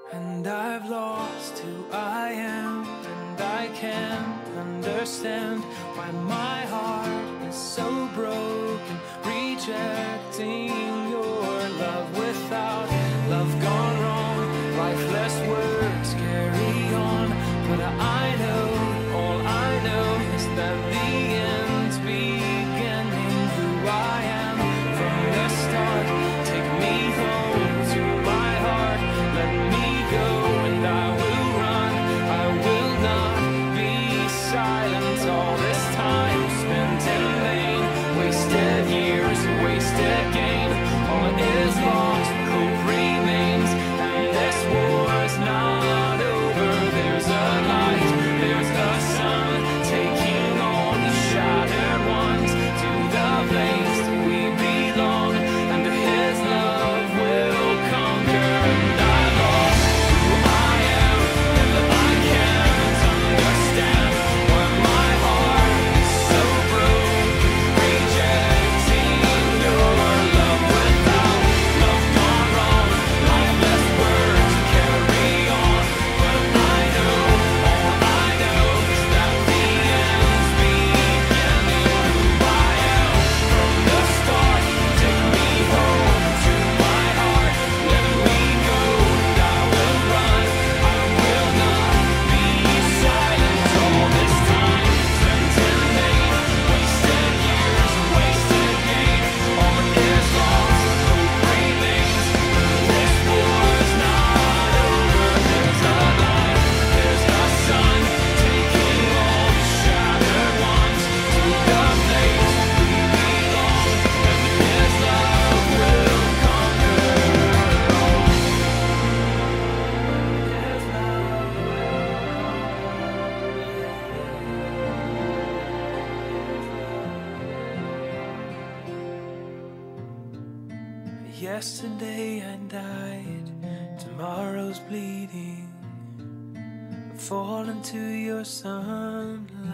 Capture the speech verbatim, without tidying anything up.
And I've lost who I am, and I can't understand why my heart is so broken, rejecting your love. Without love gone wrong, lifeless words carry on. But I know, all I know is that the end's beginning. Who I am from the start, take me home to my heart, let me go, and I will run, I will not be silent. All this time spent in vain, wasted years, wasted gain. All is lost, hope remains, and this war's not over. There's a light, there's a sun, taking all the shattered ones to the place we belong, and his love will conquer. And I lost who I am, and I can't understand why my heart is so broken, rejecting your love. Without love gone wrong, lifeless words carry on. But I know, all I know is that the end's beginning. Who I am from the start, take me home to my heart, let me go, and I will run, I will not be silent. All this time spent in vain, wasted years, wasted gain. All is lost, hope remains, this war's not over. There's a light, there's a sun, taking all the shattered ones to the place we belong, and his love will conquer all. His love will. Yesterday I died, tomorrow's bleeding. Fall into your sunlight.